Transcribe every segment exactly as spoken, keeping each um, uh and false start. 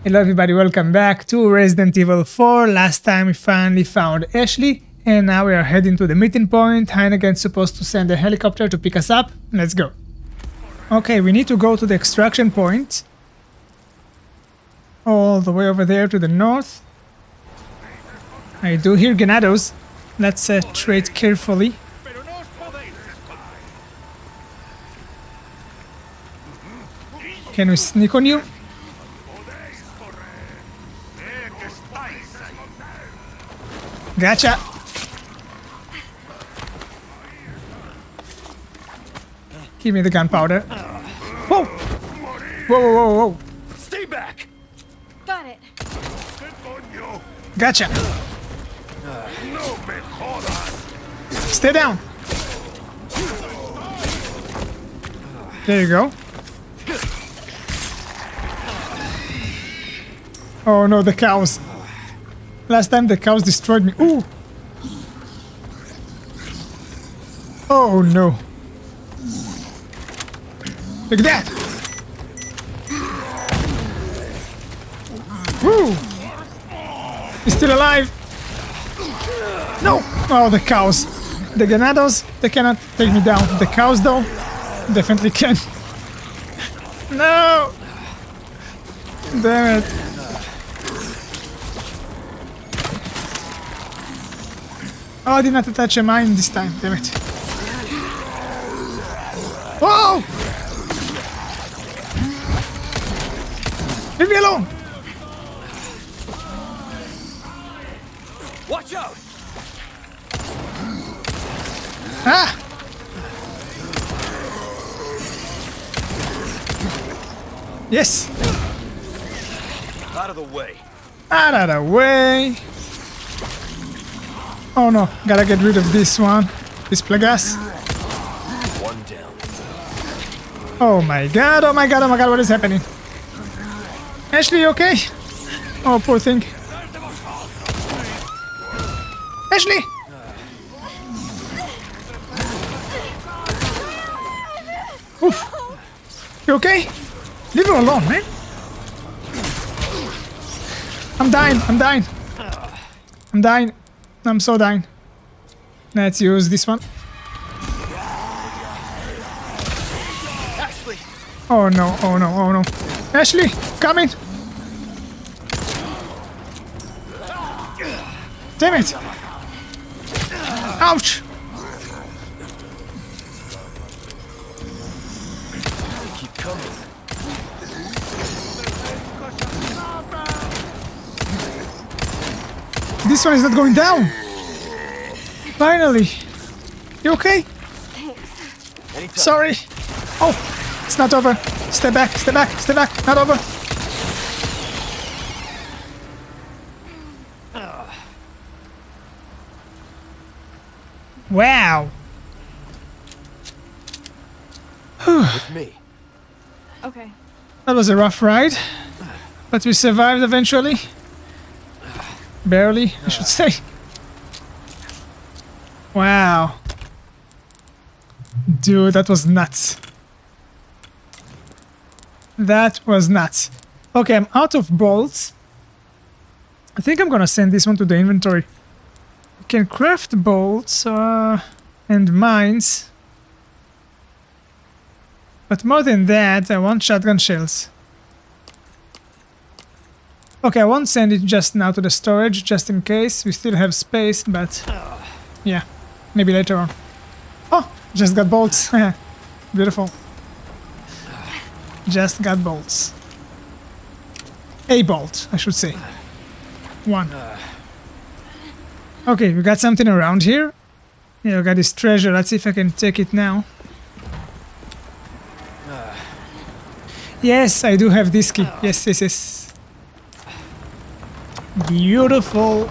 Hello everybody, welcome back to Resident Evil four. Last time we finally found Ashley, and now we are heading to the meeting point. Heineken's supposed to send a helicopter to pick us up. Let's go. Okay, we need to go to the extraction point. All the way over there to the north. I do hear Ganados. Let's uh, tread carefully. Can we sneak on you? Gotcha! Give me the gunpowder. Whoa! Whoa, whoa, whoa, whoa! Stay back! Got it. Gotcha! Stay down! There you go. Oh no, the cows. Last time the cows destroyed me. Ooh! Oh no. Look at that! Woo! He's still alive! No! Oh, the cows. The Ganados, they cannot take me down. The cows, though, definitely can. No! Damn it. Oh, I did not attach a mine this time, damn it. Whoa! Leave me alone! Watch out! Ah! Yes! Out of the way. Out of the way! Oh no, gotta get rid of this one. This Plagas. One down. Oh my god, oh my god, oh my god, what is happening? Ashley, you okay? Oh, poor thing. Ashley! Oof. You okay? Leave her alone, man. I'm dying, I'm dying. I'm dying. I'm so dying. Let's use this one. Ashley! Oh no, oh no, oh no. Ashley, coming! Damn it! Ouch! Keep coming. This one is not going down! Finally! You okay? Thanks. Anytime. Sorry! Oh! It's not over! Stay back, stay back, stay back! Not over! Wow! With me. Okay. That was a rough ride, but we survived eventually. Barely, I should say. Wow. Dude, that was nuts. That was nuts. Okay, I'm out of bolts. I think I'm gonna send this one to the inventory. You can craft bolts uh, and mines. But more than that, I want shotgun shells. Okay, I won't send it just now to the storage, just in case. We still have space, but yeah, maybe later on. Oh, just got bolts. Beautiful. Just got bolts. A bolt, I should say. One. Okay, we got something around here. Yeah, we got this treasure. Let's see if I can take it now. Yes, I do have this key. Yes, yes, yes. Beautiful.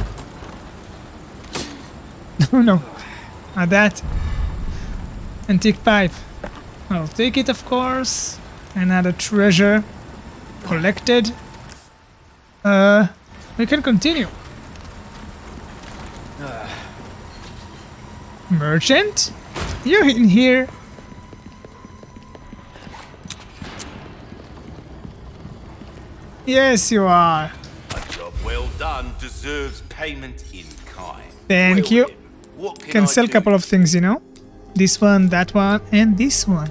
Oh no, not that. Antique pipe. I'll take it, of course. Another treasure collected. Uh, we can continue. Merchant? You're in here. Yes, you are. A job well done deserves payment in kind. Thank Well, you. then, what can Can I sell a do? couple of things, you know? This one, that one, and this one.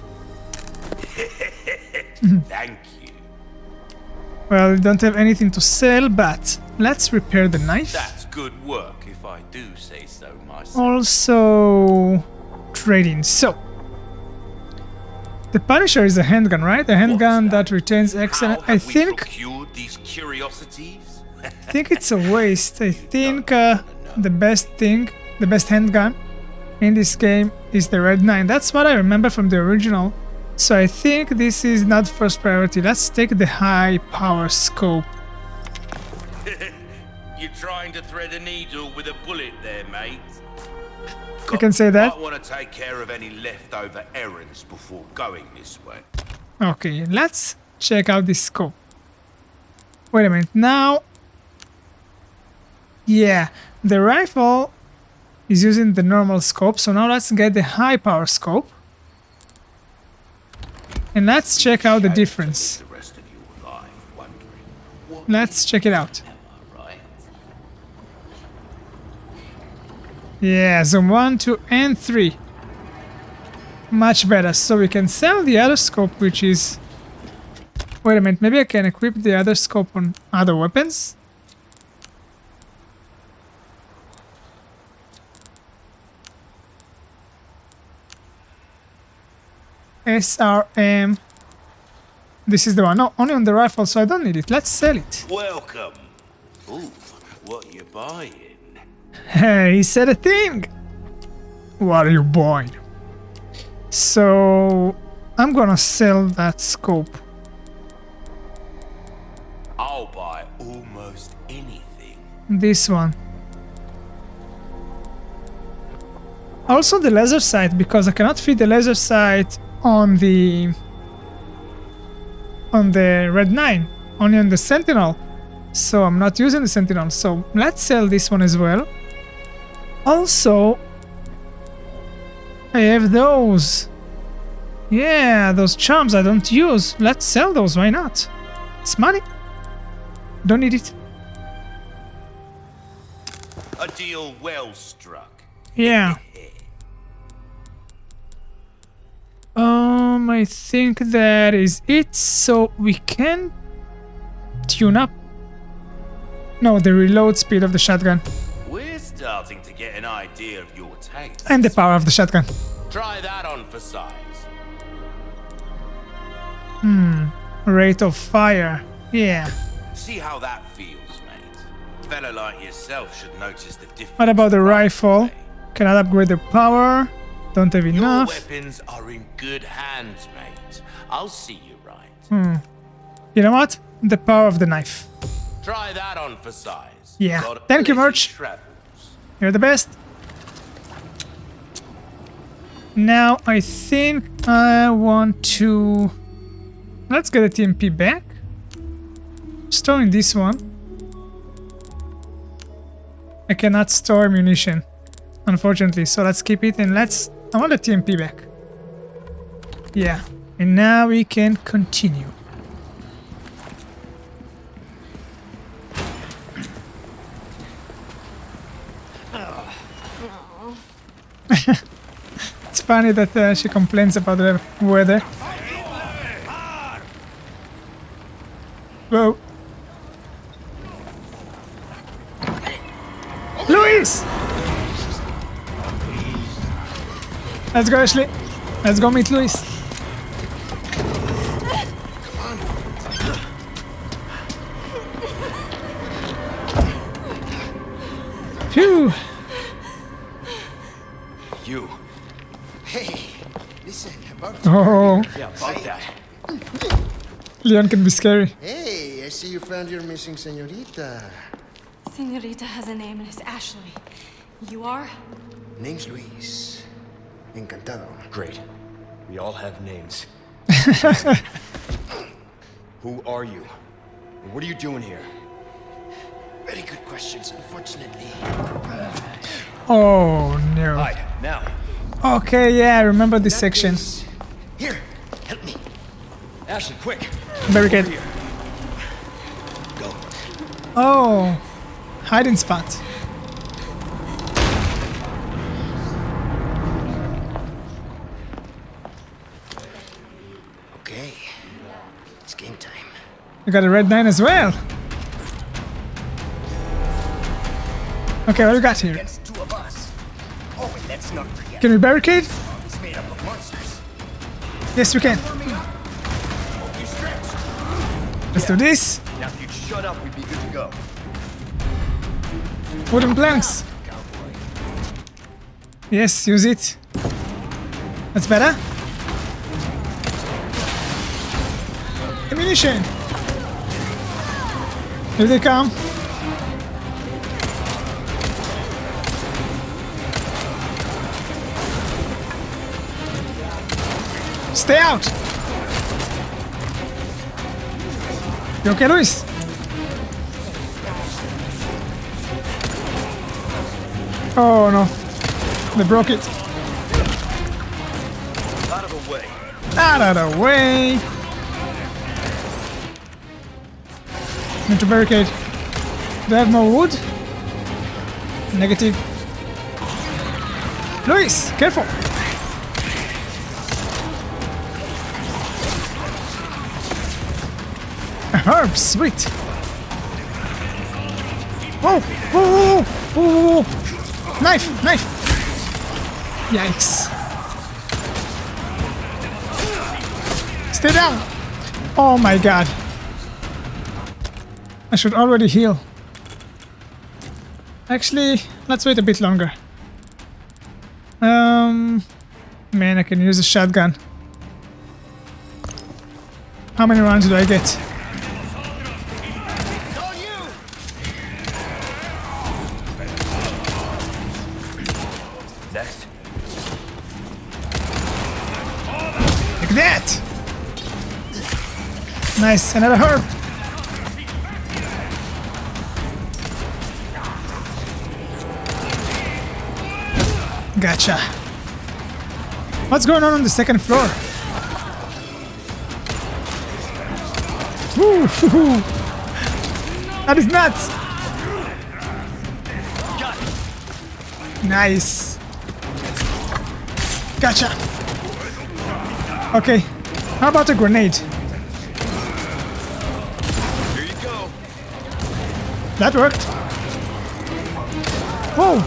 Thank you. Well, we don't have anything to sell, but let's repair the knife. That's good work, if I do say so myself. Also, trading. So, the Punisher is a handgun, right? A handgun that? that? retains excellent. How I have we think. procured these curiosities? I think it's a waste. I think uh, the best thing, the best handgun in this game is the Red nine. That's what I remember from the original. So I think this is not first priority. Let's take the high power scope. You're trying to thread a needle with a bullet there, mate. You can say that. Might want to take care of any leftover errands before going this way. Okay, let's check out this scope. Wait a minute. Now, yeah, the rifle is using the normal scope. So now let's get the high power scope. And let's check out the difference. The rest of your life wondering, what Let's check it out. am I, right? Yeah, zoom one, two, and three. Much better. So we can sell the other scope, which is... Wait a minute, maybe I can equip the other scope on other weapons? S R M. This is the one. No, only on the rifle, so I don't need it. Let's sell it. Welcome. Ooh, what you buying? Hey, he said a thing. What are you buying? So I'm gonna sell that scope. I'll buy almost anything. This one. Also the laser sight, because I cannot fit the laser sight on the on the Red nine, only on the Sentinel. So I'm not using the Sentinel. So let's sell this one as well. Also, I have those. Yeah, those charms I don't use. Let's sell those. Why not? It's money. Don't need it. A deal well struck. Yeah. Um, I think that is it. So we can tune up. No, the reload speed of the shotgun We're starting to get an idea of your taste. and the power of the shotgun. Try that on for size. Hmm. Rate of fire. Yeah. See how that feels, mate. A fella like yourself should notice the difference. What about the right rifle? away. Cannot upgrade the power. Don't have Your enough. weapons are in good hands, mate. I'll see you right. Hmm. You know what? The power of the knife. Try that on for size. Yeah. Got a Thank you, pleasant Merch. travels. You're the best. Now I think I want to... Let's get the T M P back. Storing this one. I cannot store munition, unfortunately, so let's keep it and let's... I want the T M P back. Yeah. And now we can continue. It's funny that uh, she complains about the weather. Whoa. Luis! Let's go, Ashley. Let's go meet Luis. Phew. You. Hey, listen, about Oh, yeah, about that. Leon can be scary. Hey, I see you found your missing señorita. Senorita has a name and it's Ashley. You are? Name's Luis. Encantado. Great. We all have names. Who are you? And what are you doing here? Very good questions, unfortunately. Oh no. Hide, now. Okay, yeah, I remember this That section. case- Here, help me. Ashley, quick. Barricade. Here. Oh, hiding spot. Okay, it's game time. You got a red nine as well. Okay, what do we got here? Against two of us. Oh, and let's not forget. Can we barricade? It's made up of monsters. Yes, we can. Warming up. Hope you stretched. Let's do this. Now, if you'd shut up, we'd be good to go. Wooden planks. Yes, use it. That's better. Ammunition. Here they come. Stay out. You okay, Luis? Oh no, they broke it. Out of the way. Out of the way. Need to barricade. Do I have more wood? Negative. Luis, careful. A herb, sweet. Oh, oh, oh, oh. Knife, knife. Yikes. Stay down. Oh my god. I should already heal. Actually, let's wait a bit longer. Um, man, I can use a shotgun. How many rounds do I get? Next. Like that! Nice, another herb! Gotcha. What's going on on the second floor? Woo, hoo, hoo. That is nuts! Nice. Gotcha. Okay, how about a grenade? Here you go. That worked. Whoa.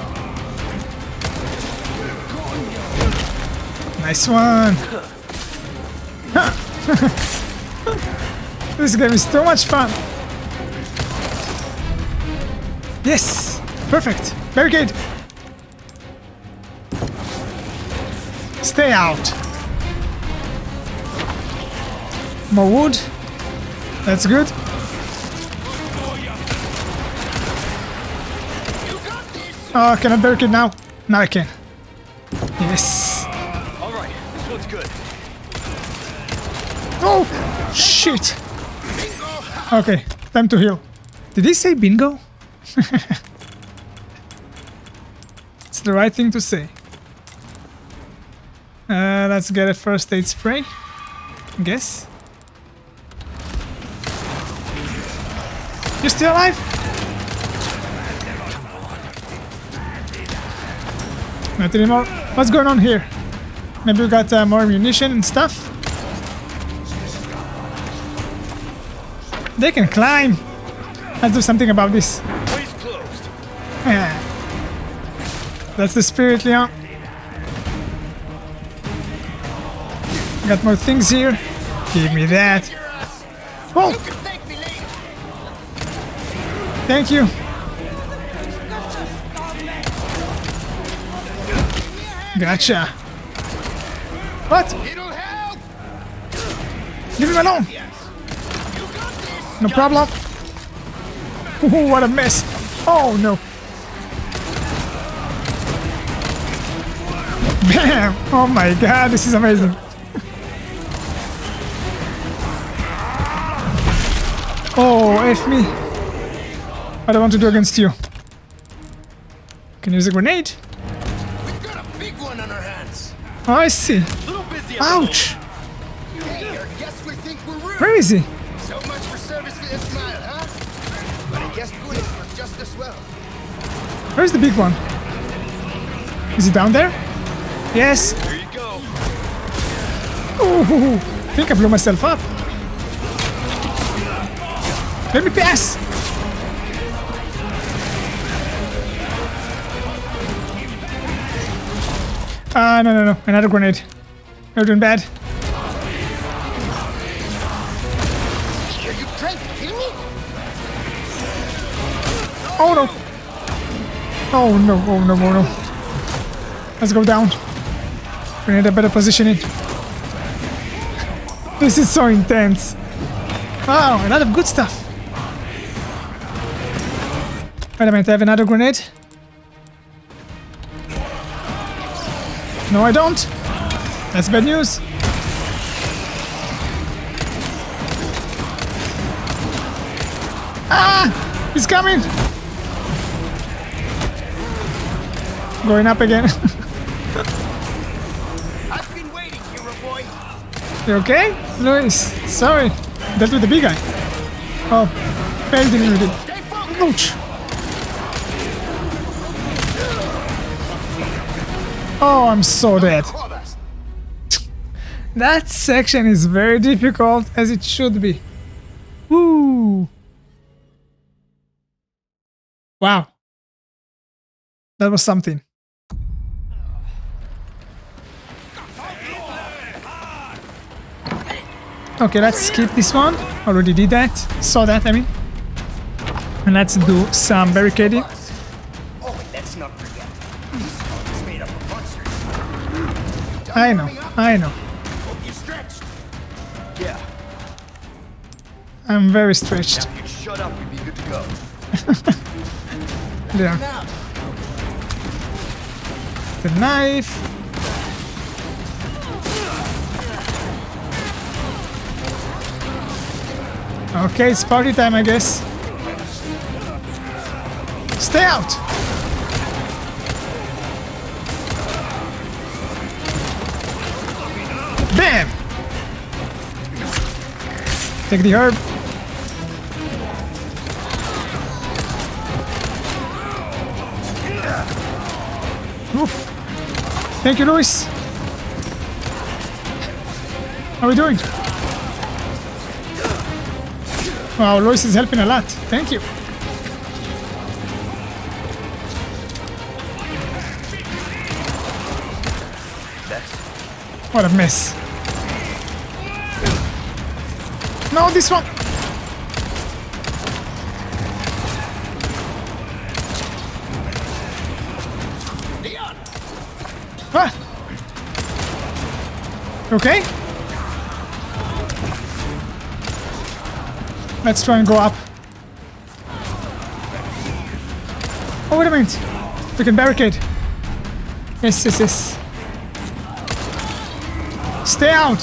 Nice one. This game is so much fun. Yes, perfect. Barricade. Stay out. More wood. That's good. Oh, can I barricade now? Now I can. Yes. All right, this one's good. Oh, shit. Okay, time to heal. Did he say bingo? It's the right thing to say. Uh, let's get a first aid spray. I guess. You still alive? Not anymore. What's going on here? Maybe we got uh, more ammunition and stuff. They can climb. Let's do something about this. Place closed. Yeah. That's the spirit, Leon. Got more things here. Give me that. Oh! Thank you. Gotcha. What? It'll help. Leave him alone. No problem. Ooh, what a mess. Oh no. Bam! Oh my god, this is amazing. Oh, F me. What do I want to do against you? Can you use a grenade? We've got a big one on our hands. Oh, I see. Little busy. Ouch! Hey, I guess we think we're rude. Where is he? So much for service for Ismail, huh? But in guess bullets work just as well. Where's the big one? Is he down there? Yes. Here you go. Ooh, I think I blew myself up. Let me pass. Ah, uh, no, no, no. Another grenade. You're doing bad. Are you trying to kill me? Oh, no. Oh, no. Oh, no. Oh, no. Let's go down. We need a better positioning. This is so intense. Wow, a lot of good stuff. Wait a minute, I have another grenade. No, I don't. That's bad news. Ah! He's coming! Going up again. I've been waiting, hero boy. You okay? Luis, sorry. Dealt with the big guy. Oh, failed in it. Stay focused. Ouch! Oh, I'm so dead. Call us. That section is very difficult, as it should be. Woo! Wow. That was something. Okay, let's skip this one. Already did that. Saw that, I mean. And let's do some barricading. Oh, and let's not forget. It's made up of monsters. I know, I know. Hope you stretched. Yeah. I'm very stretched. If you'd shut up, we'd be good to go. There. Now, The knife. Okay, it's party time, I guess. Stay out! Bam! Take the herb. Oof. Thank you, Luis. How are we doing? Wow, Luis is helping a lot. Thank you. What a mess. No, this one. Ah. Okay. Let's try and go up. Oh, wait a minute. We can barricade. Yes, yes, yes. Stay out.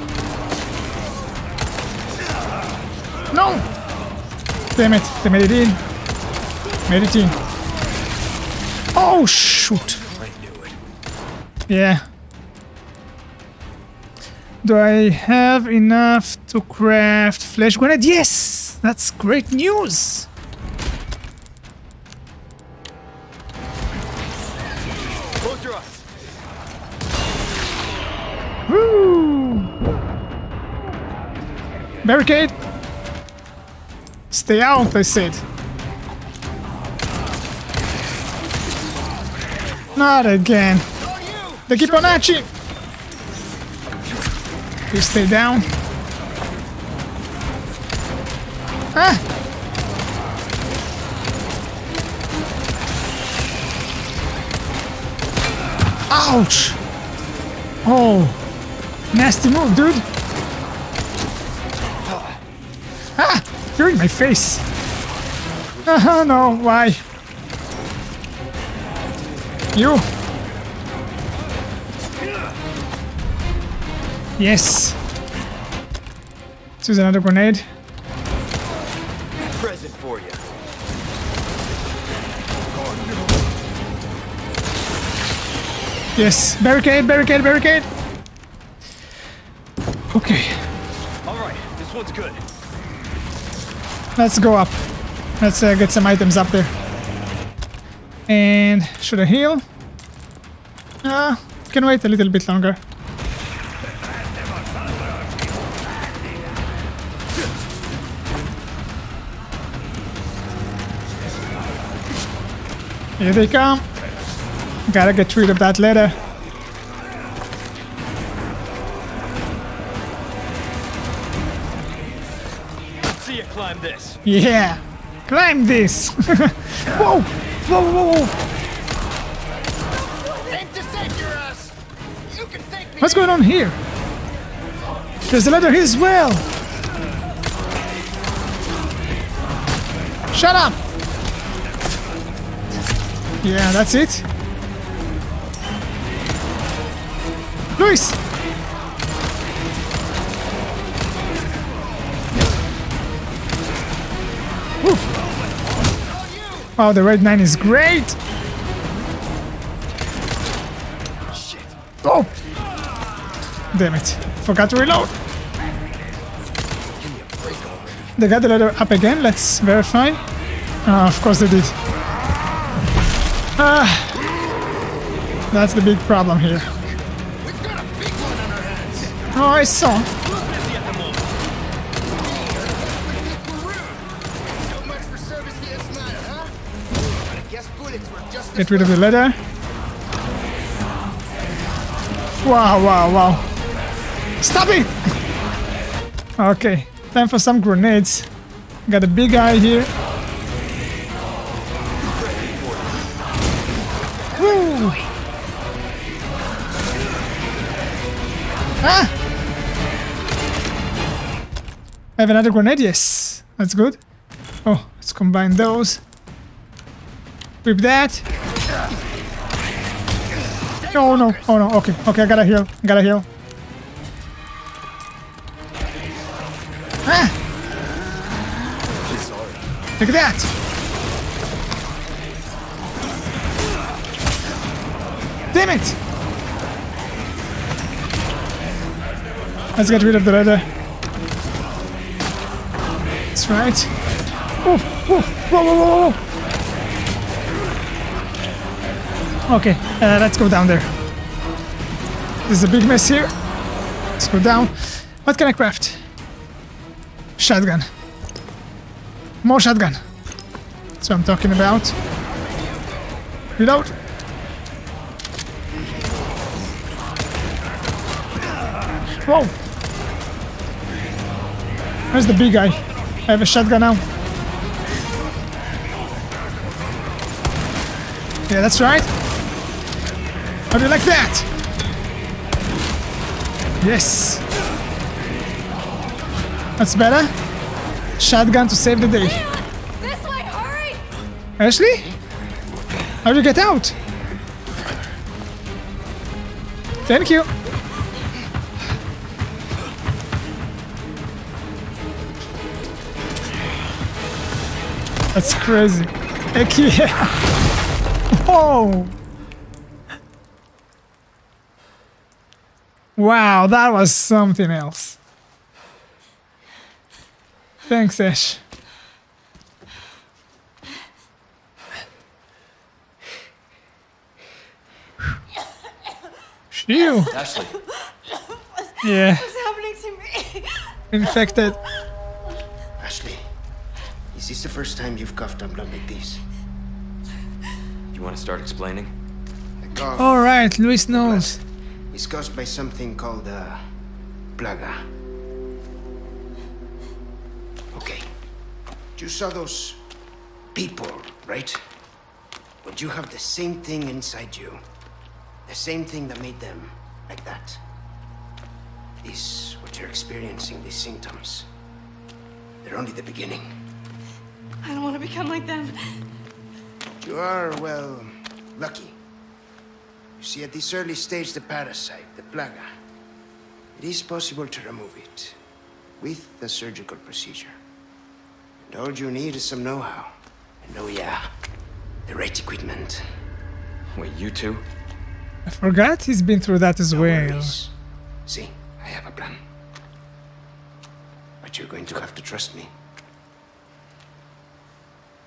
No. Damn it. They made it in. Made it in. Oh, shoot. I knew it. Yeah. Do I have enough to craft flash grenade? Yes! That's great news! Close your eyes. Woo! Barricade! Stay out, I said. Not again. They keep on at you! You stay down. Ah! Ouch! Oh! Nasty move, dude! Ah! You're in my face! Oh no, why? You! Yes! Let's use another grenade. Present for you. Yes! Barricade, barricade, barricade! Okay. All right, this one's good. Let's go up. Let's uh, get some items up there. And should I heal? Uh, can wait a little bit longer. Here they come. Gotta get rid of that letter. See you climb this. Yeah, climb this. Whoa, whoa, whoa, whoa. Aim to save your ass. You can thank me. What's going on here? There's a ladder here as well. Shut up. Yeah, that's it. Luis. Woo. Oh, the red nine is great. Shit. Oh! Damn it. Forgot to reload. They got the ladder up again. Let's verify. Ah, of course they did. Ah, that's the big problem here. We've got a big one on our hands. Oh, I saw. Busy at the moment. So much for service here, Snyder, huh? But I guess bullets were just Get rid of the ladder. Wow, wow, wow. Stop it! Okay, time for some grenades. Got a big guy here. Woo! Ah! I have another grenade, yes. That's good. Oh, let's combine those. Whip that. Oh no, oh no, okay, okay, I gotta heal, gotta heal. Ah! Look at that! Damn it! Let's get rid of the ladder. That's right. Oh, whoa, whoa, whoa, whoa, whoa! Okay, uh, let's go down there. There's a big mess here. Let's go down. What can I craft? Shotgun. More shotgun. That's what I'm talking about. Reload. Whoa! Where's the big guy? I have a shotgun now. Yeah, that's right. How do you like that? Yes. That's better. Shotgun to save the day. This way, hurry! Ashley? How do you get out? Thank you. That's crazy. Heck yeah. Whoa. Wow, that was something else. Thanks, Ash. Phew. Ashley, Yeah, What's happening to me? infected. Ashley, is this the first time you've coughed up blood like this? you want to start explaining? The cough All right, Luis knows. is caused by something called uh, plaga. Okay, you saw those people, right? But you have the same thing inside you. The same thing that made them like that. Is what you're experiencing, these symptoms. They're only the beginning. I don't want to become like them. You are, well, lucky. You see, at this early stage, the parasite, the plaga, it is possible to remove it with a surgical procedure. And all you need is some know-how. And oh yeah, the right equipment. Wait, you two? I forgot he's been through that as No well. worries. See, I have a plan. But you're going to have to trust me.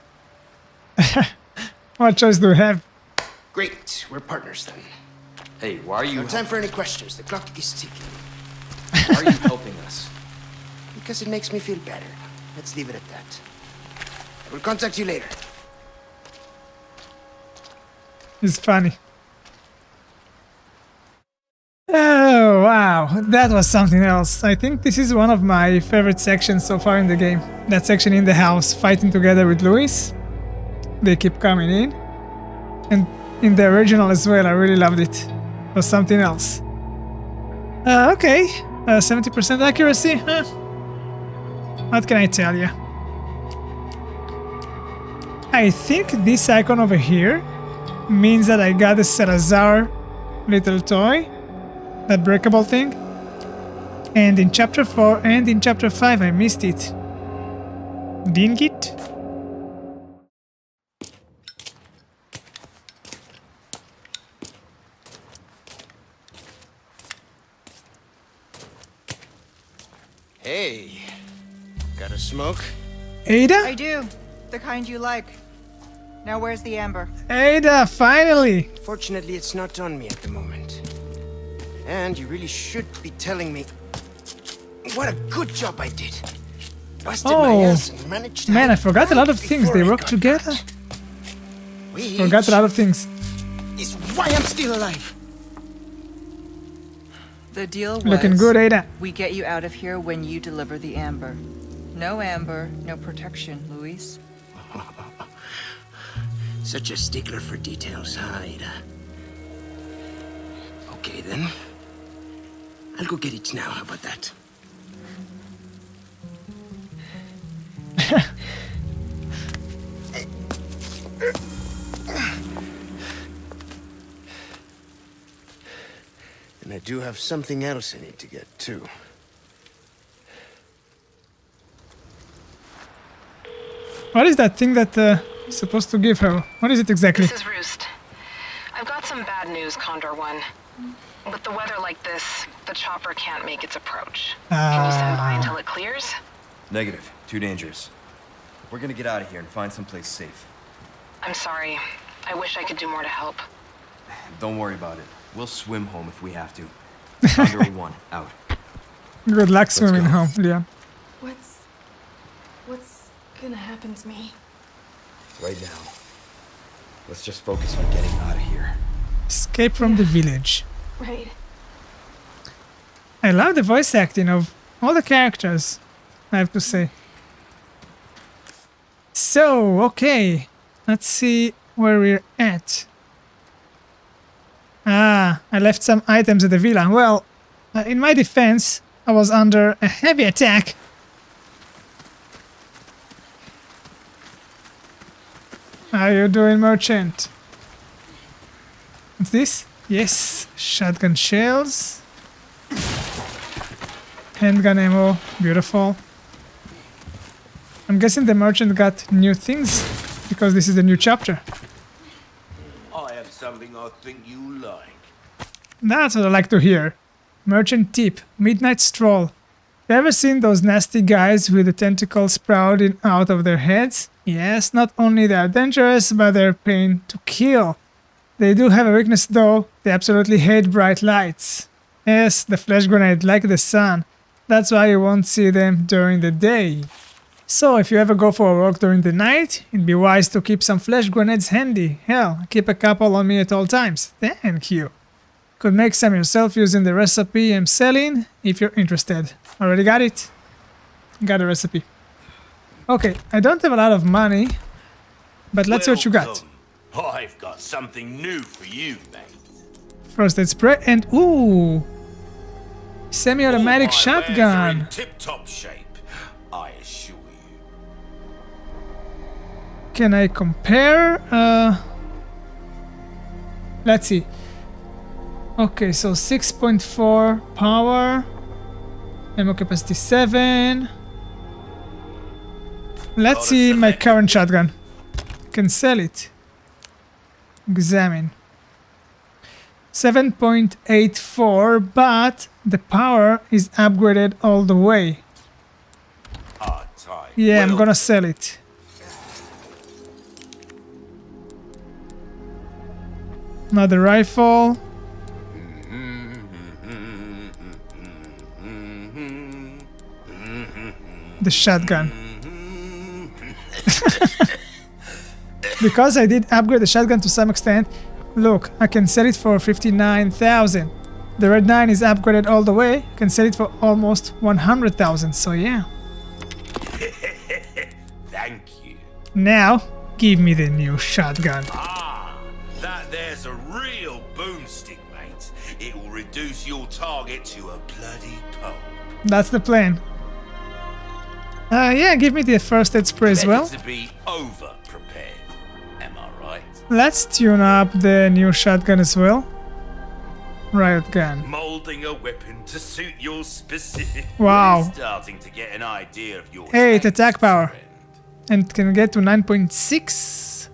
What choice do we have? Great, we're partners then. Hey, why are you... No time for any questions. The clock is ticking. Why are you helping us? Because it makes me feel better. Let's leave it at that. I will contact you later. It's funny. Oh, wow. That was something else. I think this is one of my favorite sections so far in the game. That section in the house, fighting together with Luis. They keep coming in. And in the original as well, I really loved it. It was something else. Uh, okay. Uh, seventy percent accuracy? Huh. What can I tell you? I think this icon over here means that I got the Salazar little toy. That breakable thing. And in chapter four and in chapter five I missed it. Didn't it? Hey, got a smoke? Ada? I do. The kind you like. Now where's the amber? Ada, finally! Fortunately, it's not on me at the moment. And you really should be telling me what a good job I did. Busted my Oh, ass and managed to man, I hide forgot a lot of out things. before They I work got together. caught. Which Forgot a lot of things. is why I'm still alive. The deal was Looking good, Ada. we get you out of here when you deliver the amber. No amber, no protection, Luis. Such a stickler for details, huh, Ada? Okay, then. I'll go get it now. How about that? And I do have something else I need to get, too. What is that thing that uh, is supposed to give her? What is it exactly? This is Roost. I've got some bad news, Condor One. With the weather like this, the chopper can't make its approach. Can you stand by until it clears? Negative. Too dangerous. We're gonna get out of here and find someplace safe. I'm sorry. I wish I could do more to help. Don't worry about it. We'll swim home if we have to. Condor One, out. Good luck swimming go. home, Leon. What's... What's gonna happen to me? Right now. Let's just focus on getting out of here. Escape from the village. Right. I love the voice acting of all the characters, I have to say. So, okay. Let's see where we're at. Ah, I left some items at the villa. Well, uh, in my defense, I was under a heavy attack. How you doing, merchant? What's this? Yes, shotgun shells. Handgun ammo, beautiful. I'm guessing the merchant got new things because this is the new chapter. I have something I think you like. That's what I like to hear. Merchant tip, midnight stroll. You ever seen those nasty guys with the tentacles sprouting out of their heads? Yes, not only they are dangerous, but they're pain to kill. They do have a weakness though, they absolutely hate bright lights. Yes, the flash grenade, like the sun. That's why you won't see them during the day. So if you ever go for a walk during the night, it'd be wise to keep some flash grenades handy. Hell, keep a couple on me at all times. Thank you. Could make some yourself using the recipe I'm selling, if you're interested. Already got it? Got a recipe. Okay, I don't have a lot of money, but let's see what you got. Welcome. I've got something new for you, mate. First aid spray and ooh, semi-automatic All my wares are shotgun. in tip-top shape, I assure you. Can I compare? Uh, let's see. Okay, so six point four power, ammo capacity seven. Let's Gotta see my select. current shotgun. Can sell it. Examine. seven point eight four, but the power is upgraded all the way. Hard time. Yeah, I'm Well, gonna sell it. Another rifle. The shotgun. Because I did upgrade the shotgun to some extent, look, I can sell it for fifty-nine thousand. The Red nine is upgraded all the way, I can sell it for almost one hundred thousand, so yeah. Thank you. Now, give me the new shotgun. Ah, that there's a real boomstick, mate. It will reduce your target to a bloody pulp. That's the plan. Uh, yeah, give me the first aid spray as well. Better to be over prepared. Am I right? Let's tune up the new shotgun as well. Riot gun. Molding a weapon to suit your specific. Wow. Really starting to get an idea of your eight tastes, attack power. friend. And can get to nine point six.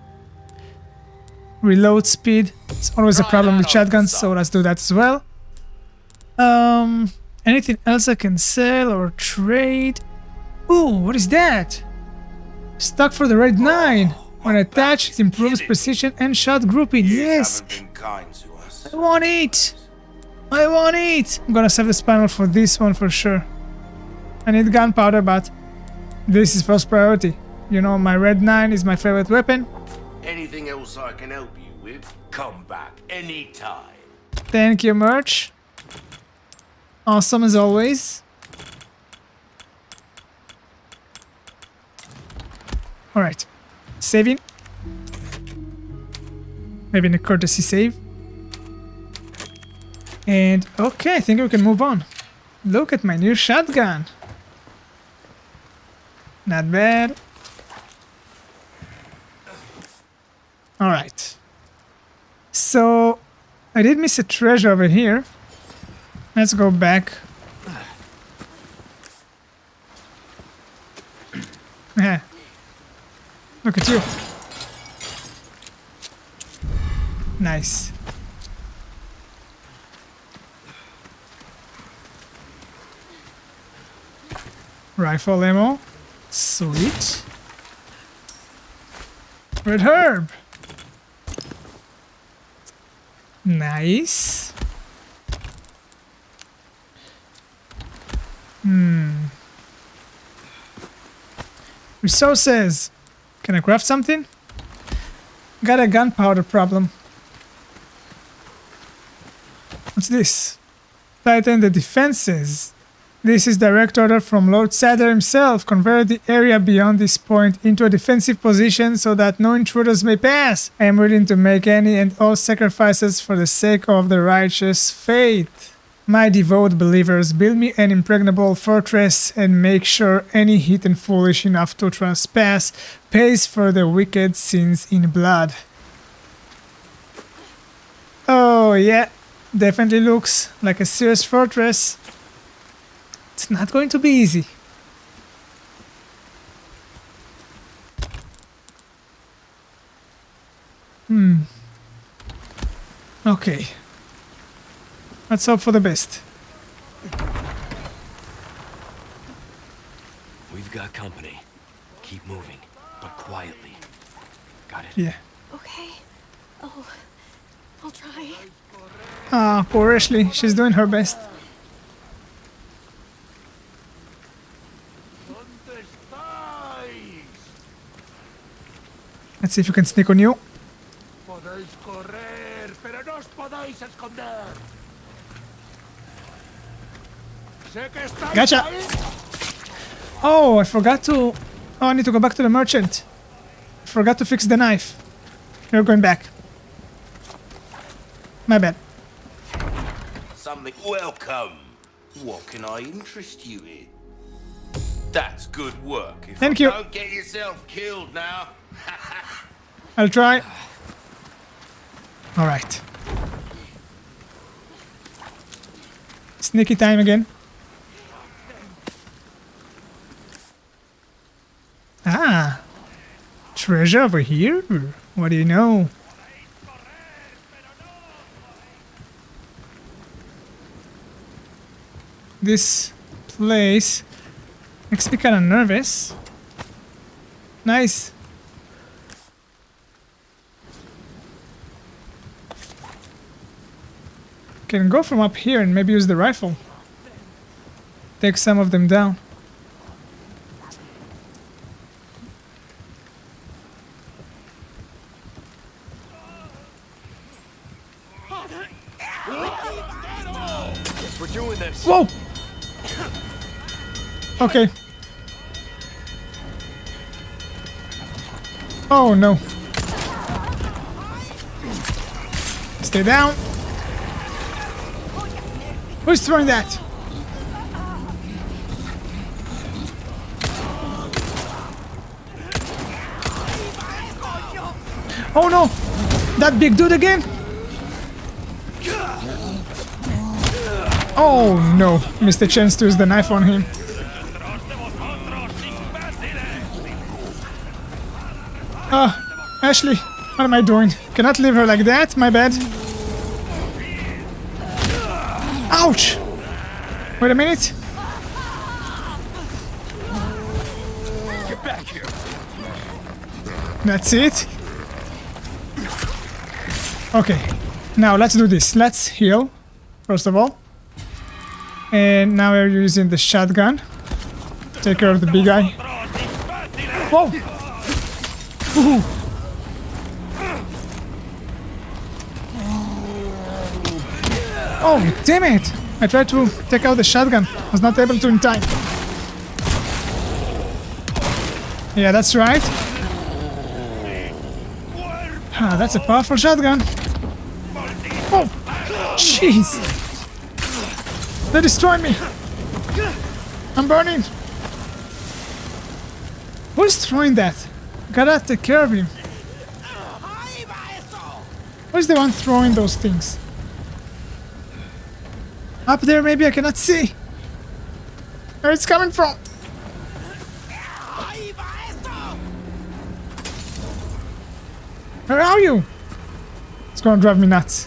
Reload speed. It's always a Try problem that with on shotguns, for so size. let's do that as well. Um, anything else I can sell or trade? Ooh, what is that? Stock for the Red nine. When attached, it improves precision and shot grouping. You Yes, haven't been kind to us. I want it. I want it. I'm gonna save the panel for this one for sure. I need gunpowder, but this is first priority. You know, my Red nine is my favorite weapon. Anything else I can help you with? Come back anytime. Thank you, Merch. Awesome as always. Alright. Saving. Maybe in a courtesy save. And okay, I think we can move on. Look at my new shotgun. Not bad. Alright. So, I did miss a treasure over here. Let's go back. Yeah. Look at you. Nice. Rifle ammo. Sweet. Red herb. Nice. Hmm. Resources. Can I craft something? Got a gunpowder problem. What's this? Tighten the defenses. This is direct order from Lord Sadder himself. Convert the area beyond this point into a defensive position so that no intruders may pass. I am willing to make any and all sacrifices for the sake of the righteous faith. My devout believers, build me an impregnable fortress and make sure any heathen foolish enough to trespass pays for their wicked sins in blood. Oh yeah, definitely looks like a serious fortress. It's not going to be easy. Hmm. Okay. Let's hope for the best. We've got company. Keep moving, but quietly. Got it? Yeah. Okay. Oh, I'll try. Ah, poor Ashley. She's doing her best. Let's see if we can sneak on you. Podéis correr, pero no os podéis esconder. Sé que estáis Gotcha. ahí. Oh, I forgot to... Oh, I need to go back to the merchant. I forgot to fix the knife. We're going back. My bad. Something. Welcome. What can I interest you in? That's good work. If Thank I you. Don't get yourself killed now. I'll try. Alright. Sneaky time again. Ah. Treasure over here? What do you know? This place makes me kind of nervous. Nice. Can go from up here and maybe use the rifle. Take some of them down. We're doing this. Whoa! Okay. Oh no. Stay down. Who's throwing that? Oh no! That big dude again? Oh no! Missed the chance to use the knife on him. Ah, uh, Ashley, what am I doing? Cannot leave her like that, my bad. Ouch! Wait a minute. Get back here. That's it. Okay, now let's do this. Let's heal, first of all. And now we're using the shotgun. Take care of the big guy. Whoa! Woohoo! Oh, damn it! I tried to take out the shotgun. I was not able to in time. Yeah, that's right. Ah, that's a powerful shotgun. Oh! Jeez! They destroyed me! I'm burning! Who's throwing that? Gotta take care of him. Who's the one throwing those things? Up there, maybe I cannot see. Where it's coming from? Where are you? It's gonna drive me nuts.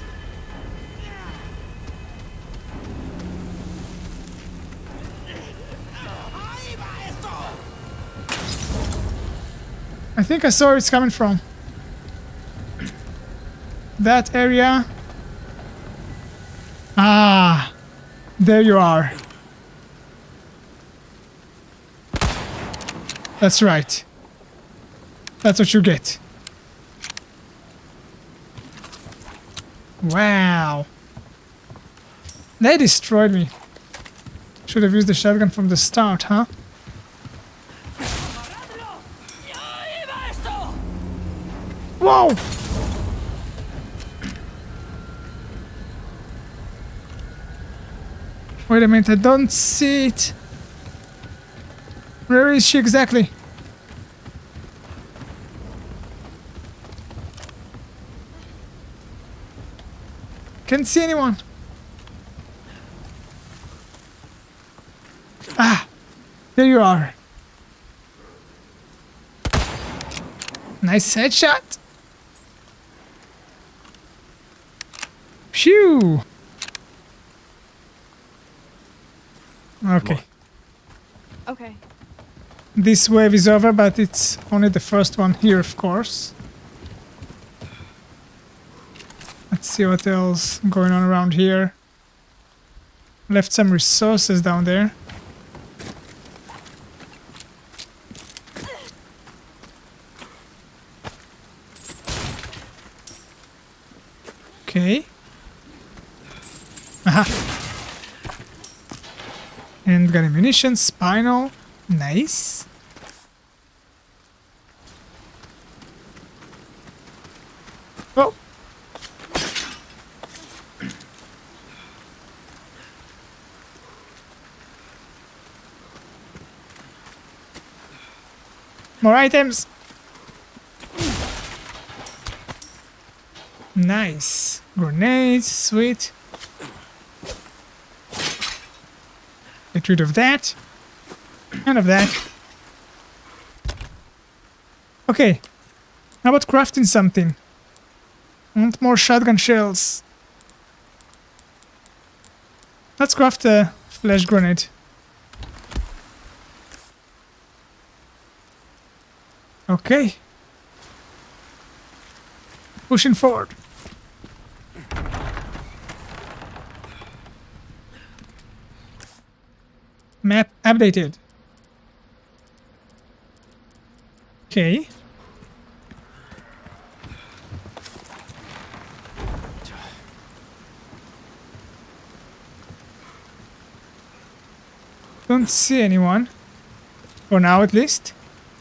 I think I saw where it's coming from. That area. Ah. There you are. That's right. That's what you get. Wow. They destroyed me. Should have used the shotgun from the start, huh? Whoa! Wait a minute, I don't see it. Where is she exactly? Can't see anyone. Ah, there you are. Nice headshot. Phew. Okay. Okay. This wave is over, but it's only the first one here, of course. Let's see what else going on around here. Left some resources down there. Okay. Aha. And got ammunition, spinal. Nice. Oh. More items. Nice. Grenades, sweet. Get rid of that. And of that. Okay. How about crafting something? I want more shotgun shells. Let's craft a flash grenade. Okay. Pushing forward. Map updated. Okay. Don't see anyone. For now, at least.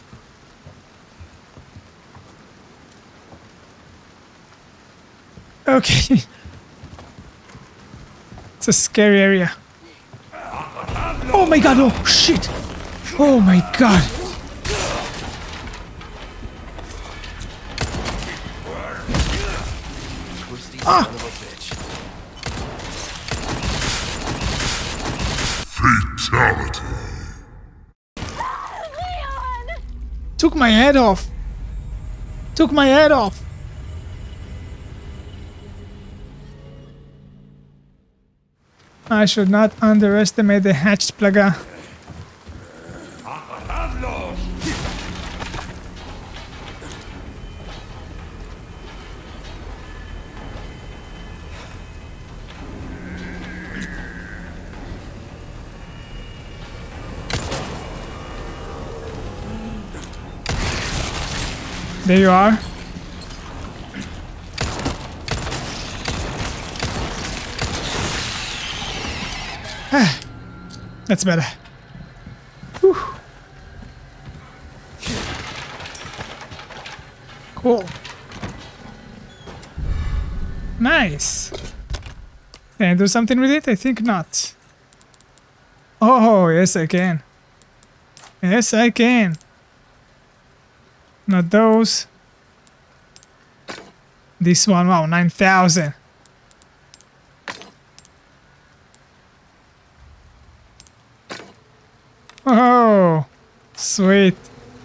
Okay. It's a scary area. Oh my god, oh shit! Oh my god! Ah! Fatality. Took my head off! Took my head off! I should not underestimate the hatched plaga. There you are. Ah, that's better. Whew. Cool. Nice. Can I do something with it? I think not. Oh, yes I can. Yes I can. Not those. This one, wow, nine thousand. Oh, sweet.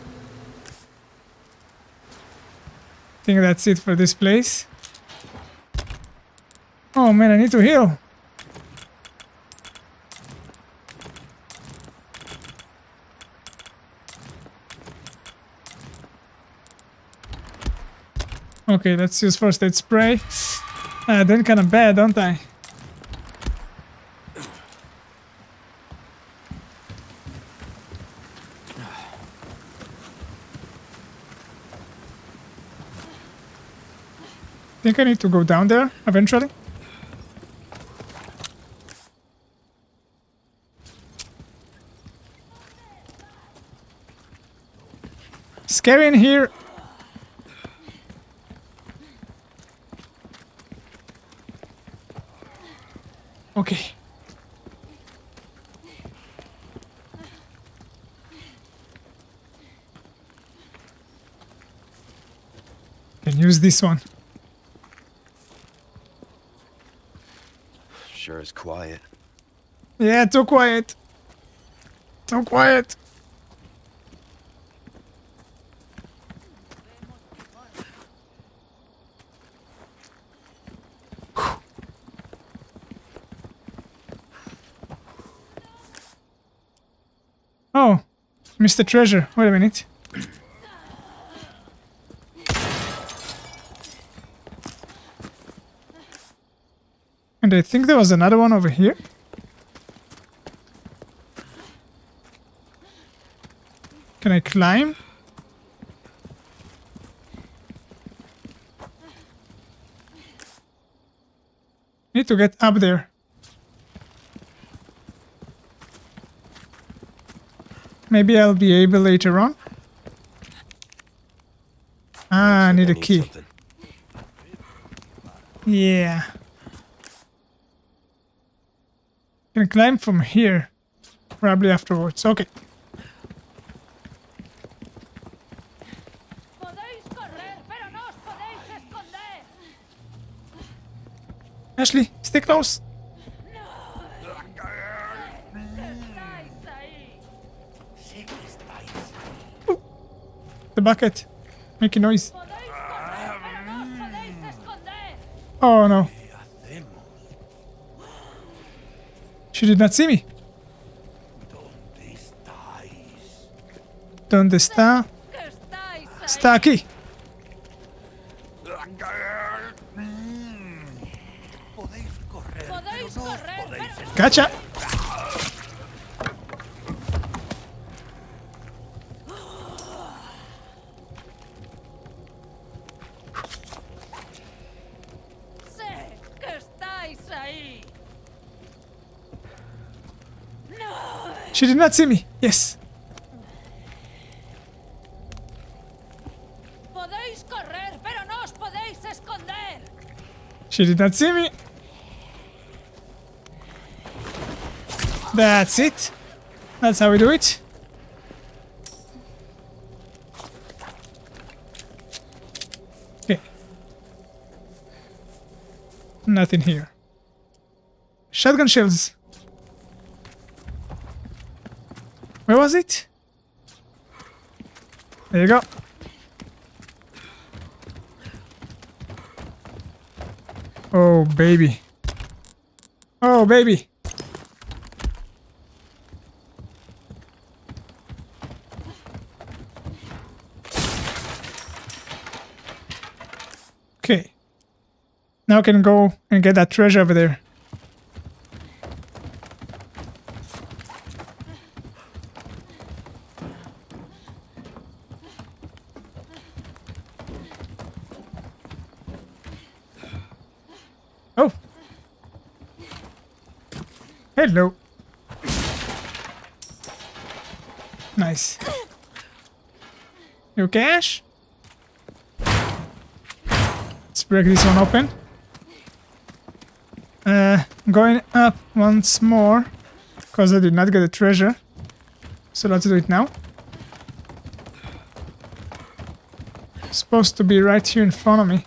I think that's it for this place. Oh man, I need to heal. Okay, let's use first aid spray. Uh, then kind of bad, don't I? Think I need to go down there eventually. Scary in here. Okay. Can use this one. Sure is quiet. Yeah, too quiet. Too quiet. Oh, Mister Treasure. Wait a minute. And I think there was another one over here. Can I climb? Need to get up there. Maybe I'll be able later on. Ah, I need a key. Something. Yeah. Can climb from here. Probably afterwards. Okay. Ashley, stay close. Ooh, the bucket. Making noise. Oh no. She did not see me. ¿Dónde está? Está aquí. Gotcha. She did not see me. Yes. Podéis correr, pero no os podéis esconder. She did not see me. That's it. That's how we do it. Okay. Nothing here. Shotgun shells. Where was it? There you go. Oh, baby. Oh, baby. Okay. Now I can go and get that treasure over there. Oh. Hello. Nice. You okay, Ash? Let's break this one open. Uh, going up once more, because I did not get a treasure. So let's do it now. It's supposed to be right here in front of me.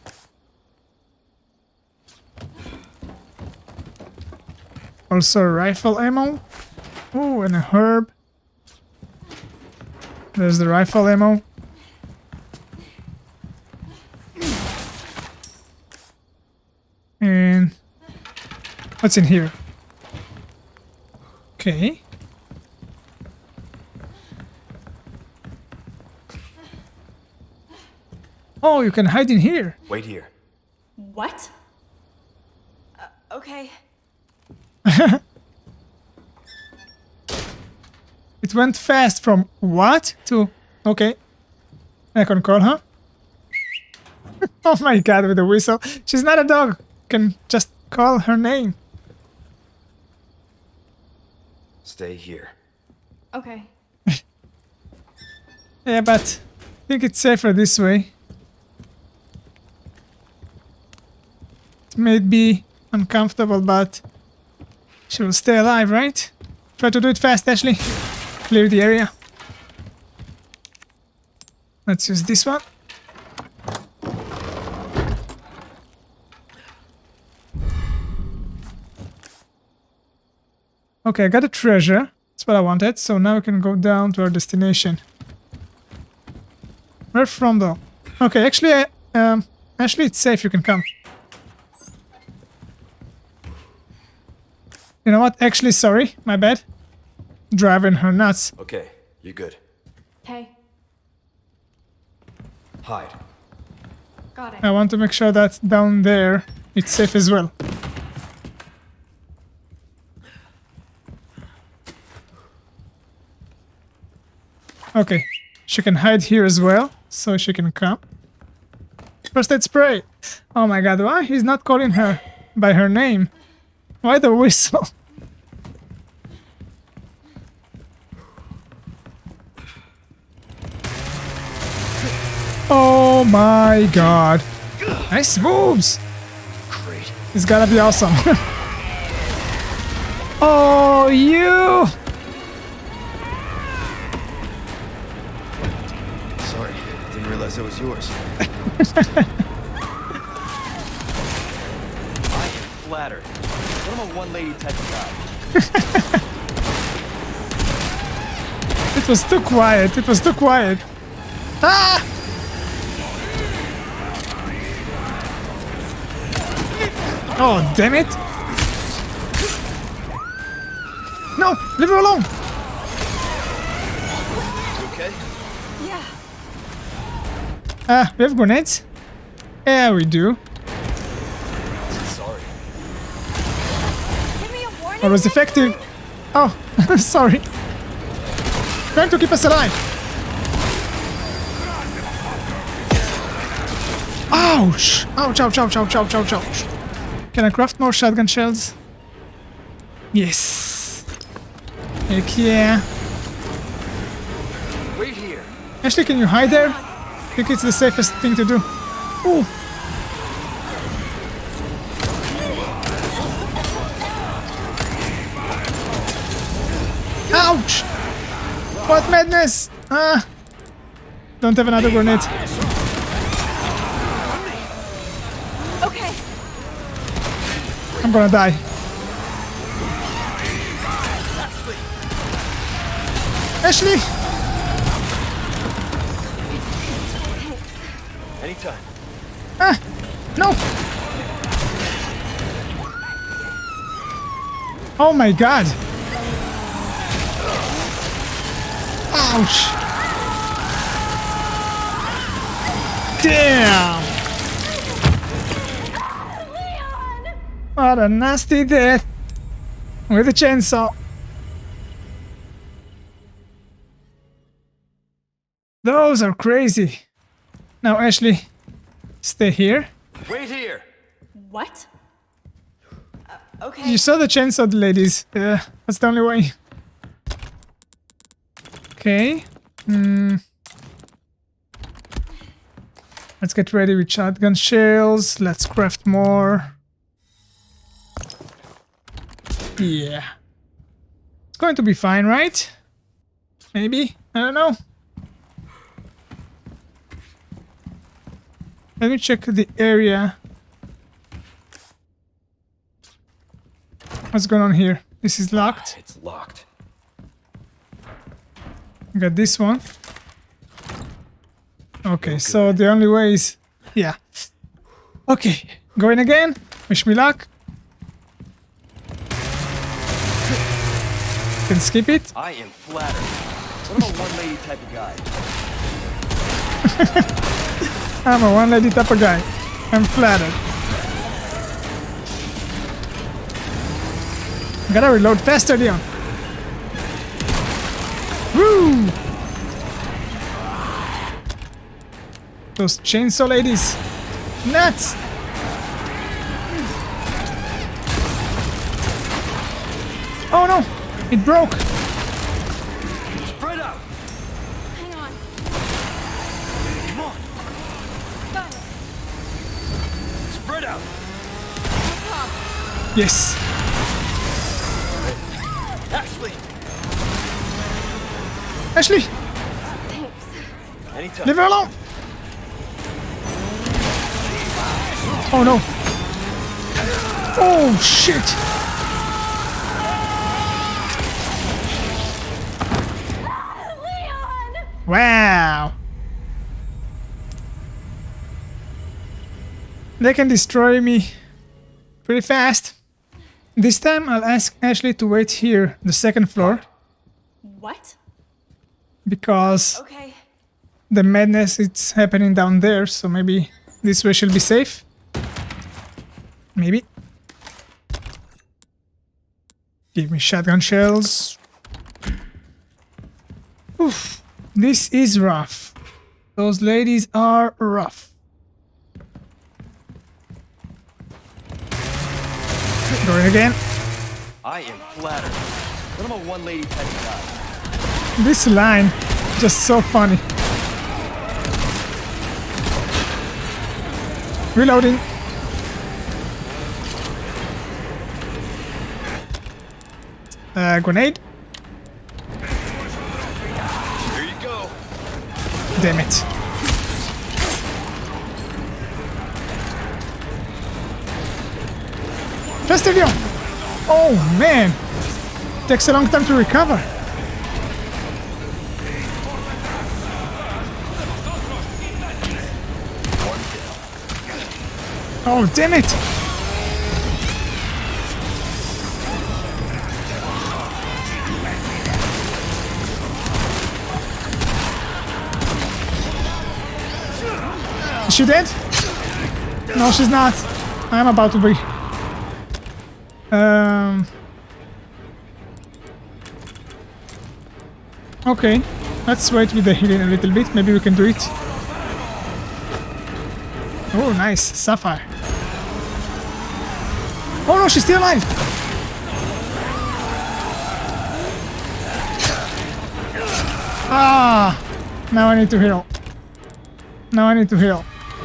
Also rifle ammo. Oh, and a herb. There's the rifle ammo. And what's in here? Okay. Oh, you can hide in here. Wait here. What? Uh, okay. It went fast from what to okay. I can call her. Oh my god, with a whistle. She's not a dog. Can just call her name. Stay here. Okay. Yeah, but I think it's safer this way. It may be uncomfortable, but she will stay alive, right? Try to do it fast, Ashley. Clear the area. Let's use this one. Okay, I got a treasure. That's what I wanted. So now we can go down to our destination. Where from though? Okay, actually, I, um, actually it's safe. You can come. You know what? Actually, sorry, my bad. Driving her nuts. Okay, you're good. Okay. Hide. Got it. I want to make sure that down there it's safe as well. Okay, she can hide here as well, so she can come. First aid spray. Oh my god, why he's not calling her by her name? Why the whistle? Oh my god. Nice moves. Great. It's gotta be awesome. Oh, you! Sorry, didn't realize it was yours. I am flattered. I'm a one-lady type of guy. It was too quiet. It was too quiet. Ah! Oh, damn it! No! Leave her alone! You okay? Yeah. Ah, we have grenades? Yeah, we do. Sorry. Give me a warning. That was effective. Oh, sorry. Trying to keep us alive. Ouch! Ouch, ouch, ouch, ouch, ouch, ouch, ouch. Can I craft more shotgun shells? Yes. Heck yeah. Wait here. Ashley, can you hide there? I think it's the safest thing to do. Ooh. Ouch! What madness! Ah! Don't have another grenade. Okay. I'm gonna die. Ashley! Anytime. Ah! No! Oh my god! Ouch! Damn! What a nasty death! With a chainsaw. Those are crazy. Now, Ashley, stay here. Wait here. What? Uh, okay. You saw the chainsaw, ladies. Yeah, that's the only way. Okay. Hmm. Let's get ready with shotgun shells. Let's craft more. Yeah. It's going to be fine, right? Maybe? I don't know. Let me check the area. What's going on here? This is locked. It's locked. Got this one. Okay, so the only way is... Yeah. Okay, going again. Wish me luck. Can skip it. I am flattered. What am a one-lady type of guy? I'm a one-lady type of guy. I'm flattered. Gotta reload faster, Leon. Woo! Those chainsaw ladies. Nuts! Oh no! It broke! Spread out. Hang on. Come on. Got it. Spread out. Yes! Ashley. Ashley! Thanks. Anytime. Leave her alone! Oh no! Oh shit! Leon! Wow! They can destroy me pretty fast. This time I'll ask Ashley to wait here, the second floor, What? because Okay. the madness is happening down there, so maybe this way she'll be safe. Maybe. Give me shotgun shells. Oof. This is rough. Those ladies are rough. Going again. I am flattered. What am a one-lady type of guy? This line, just so funny. Reloading. Uh, grenade. Here you go. Damn it. Faster, Leon! Oh man! Takes a long time to recover. Oh, damn it! Is she dead? No, she's not. I'm about to be. Um. Okay, let's wait with the healing a little bit. Maybe we can do it. Oh, nice. Sapphire. Oh no, she's still alive! Ah! Now I need to heal. Now I need to heal.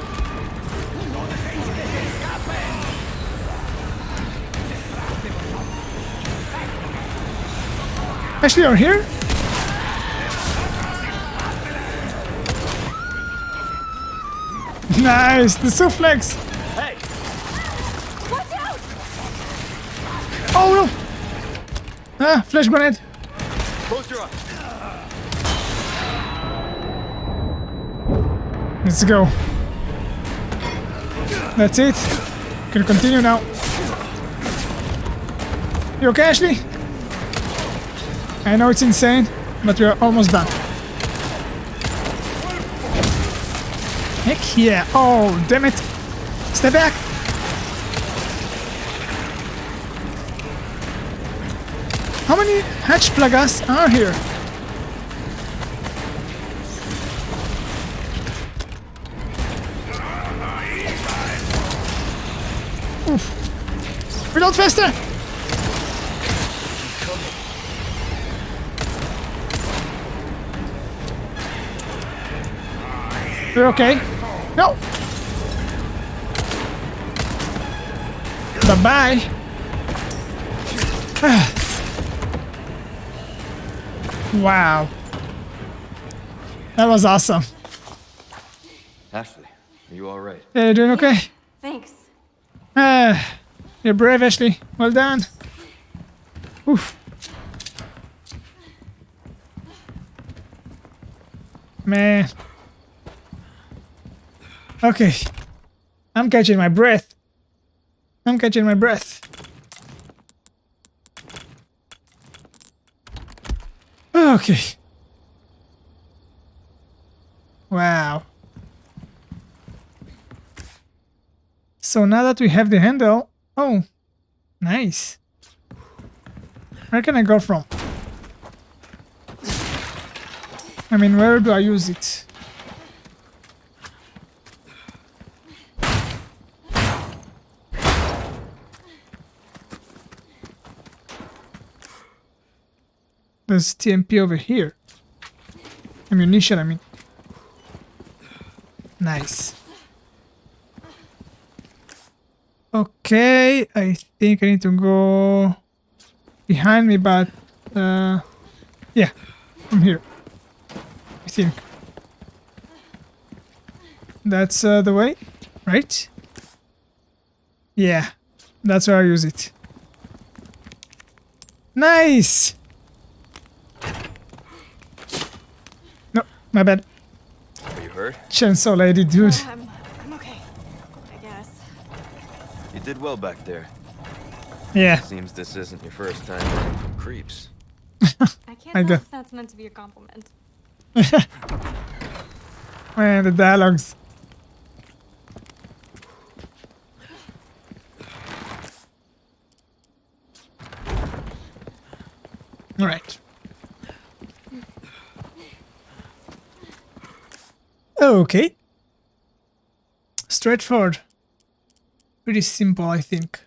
Ashley, you're here? Nice, the suplex. Hey, Watch out! Oh no! Ah, flash grenade. close your eyes. Let's go. That's it. Can continue now. You okay, Ashley? I know it's insane, but we're almost done. Heck yeah! Oh, damn it! Step back! How many hatch plagas are here? Oof. Reload faster! We're okay. No! Bye-bye! Wow. That was awesome. Ashley, are you alright? Yeah, you doing okay? Thanks. Uh, you're brave, Ashley. Well done. Oof. Man. Okay. I'm catching my breath. I'm catching my breath. Okay. Wow. So now that we have the handle... Oh, nice. Where can I go from? I mean, where do I use it? There's T M P over here. Ammunition, I mean. Nice. Okay, I think I need to go behind me, but uh, yeah, from here. I think that's uh, the way, right? Yeah, that's where I use it. Nice. No, my bad. Are you hurt? Chainsaw lady, dude. Oh, I'm, I'm okay. I guess. You did well back there. Yeah. Seems this isn't your first time running from creeps. I can't I tell go. if that's meant to be a compliment. Man, the dialogues. All right. Okay. Straightforward. Pretty simple, I think.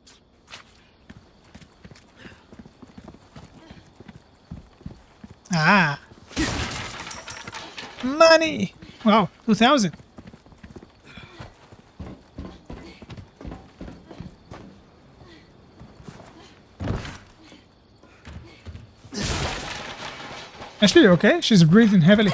Ah. Money! Wow, two thousand. Ashley, okay? She's breathing heavily.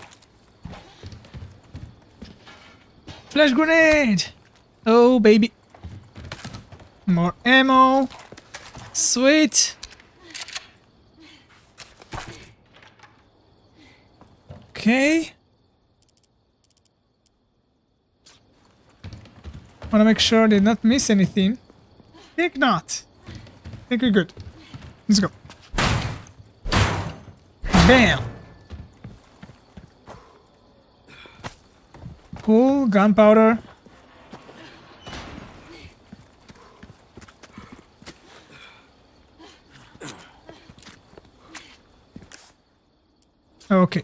Flash grenade! Oh, baby. More ammo. Sweet. Okay. Want to make sure I did not miss anything. Think not. Think we're good. Let's go. Bam! Cool, gunpowder. Okay.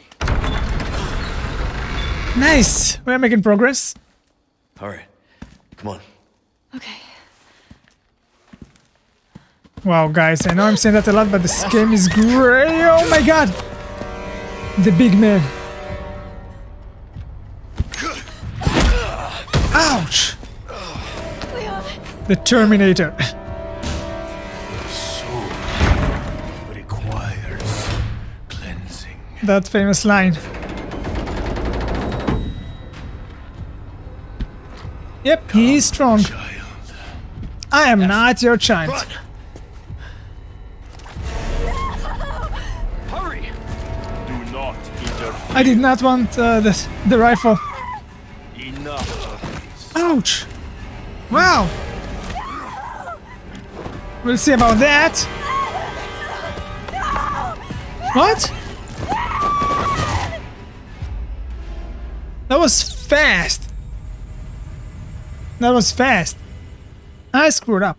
Nice! We're making progress. Alright, come on. Okay. Wow, guys, I know I'm saying that a lot, but this game is great. Oh my god! The big man. Ouch! Leon. The Terminator. Soul requires cleansing. That famous line. Yep, he is strong. Child. I am not your child. Run. Hurry! Do not interfere. I did not want uh, the, the rifle. Enough of this. Ouch! Wow! We'll see about that. What? That was fast. That was fast. I screwed up.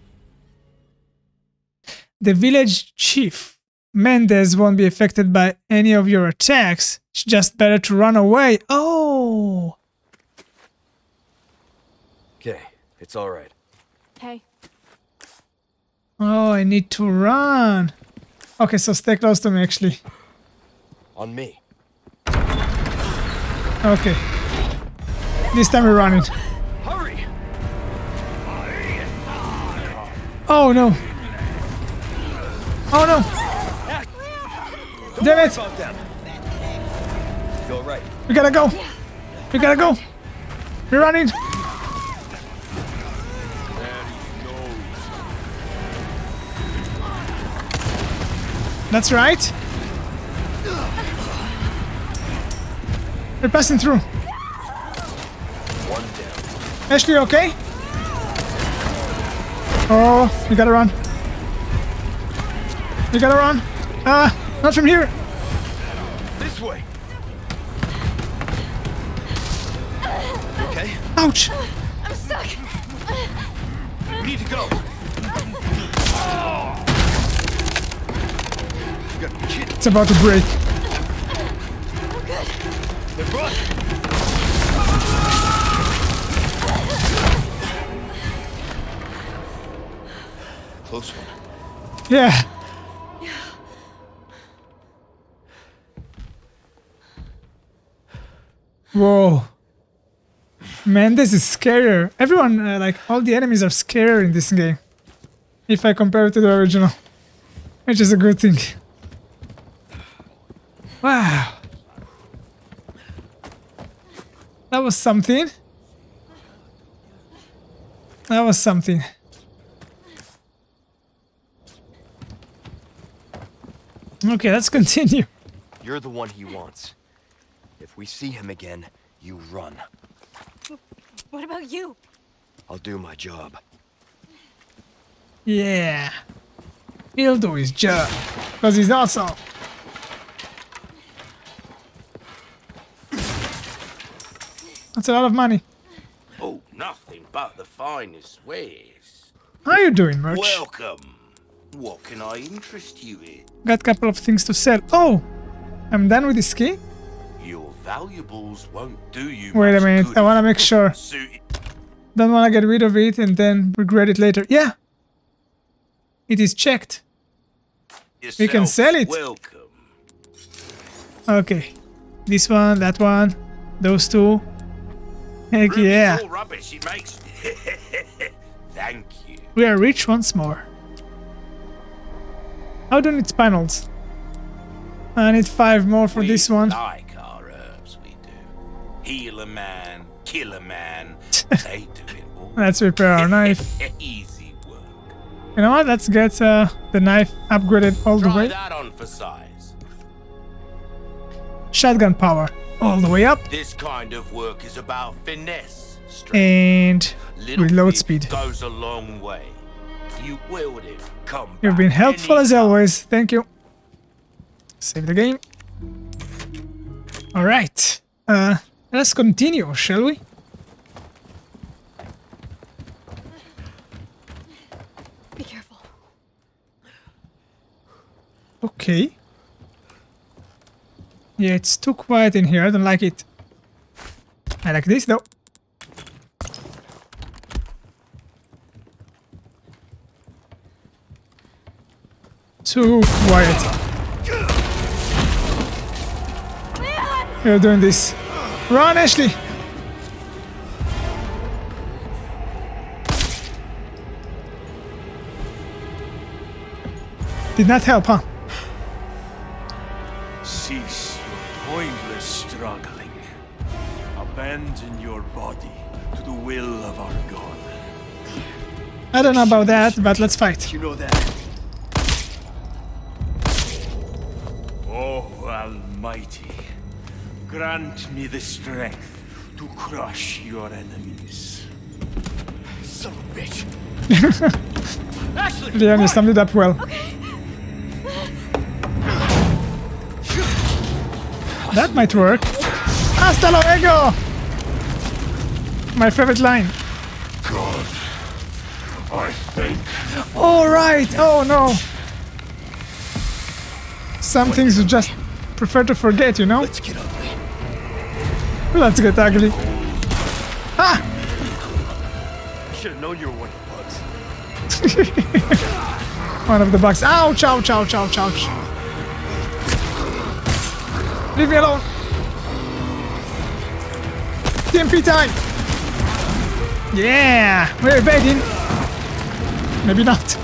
The village chief. Mendez won't be affected by any of your attacks. It's just better to run away. Oh! Okay, it's all right. Hey. Oh, I need to run. Okay, so stay close to me, actually. On me. Okay. This time we're running. Hurry! Oh no! Oh no! Damn it! About them. You all right? We gotta go! We gotta go! We're running! That's right! We're passing through. One down. Ashley, okay? Oh, we gotta run. We gotta run. Ah, uh, not from here. This way. Okay? Ouch! I'm stuck. We need to go. It's about to break. Oh, good. Then run. Close one. Yeah. Whoa. Man, this is scarier. Everyone, uh, like, all the enemies are scarier in this game. If I compare it to the original. Which is a good thing. Wow. That was something. That was something. Okay, let's continue. You're the one he wants. If we see him again, you run. What about you? I'll do my job. Yeah. He'll do his job. Because he's awesome. That's a lot of money. Oh, nothing but the finest wares. How are you doing, Merch? Welcome. What can I interest you in? Got a couple of things to sell. Oh! I'm done with this key? Your valuables won't do you Wait much a minute, good I wanna if make you're sure. suited. Don't wanna get rid of it and then regret it later. Yeah! It is checked. We can Yourself sell it. Welcome. Okay. This one, that one, those two. Heck Ruby's yeah. all rubbish, it makes. Thank you. We are rich once more. How do I need panels? I need five more for we this one. Like our herbs, we do. Heal a man, kill a man. They do it all. Let's repair our knife. Easy work. You know what? Let's get uh, the knife upgraded all the Try way. that on for size. Shotgun power all the way up. This kind of work is about finesse. strength. And Little reload bit speed. goes a long way. You wield it. Come You've been back helpful as anytime. always. Thank you. Save the game. Alright. Uh, let's continue, shall we? Be careful. Okay. Yeah, it's too quiet in here. I don't like it. I like this though. Too quiet. We're doing this. Run, Ashley! Did not help, huh? Cease your pointless struggling. Abandon your body to the will of our God. I don't know about that, but let's fight. You know that. Oh, Almighty, grant me the strength to crush your enemies. Son of a bitch! Ashley, Leon, you summed it up well. Okay. That might work. Hasta luego! My favorite line. God, I think. All right. Oh no. Some things you just prefer to forget, you know? let's get ugly. Let's get ugly. Ah! Should have known you were one of the bugs. One of the bugs. Ouch, ouch, ouch, ouch, ouch. Leave me alone. T M P time. Yeah, we're evading. Maybe not.